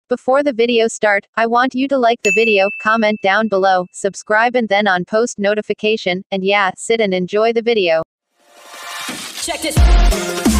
Before the video start, I want you to like the video, comment down below, subscribe and then on post notification, and yeah, sit and enjoy the video. Check this.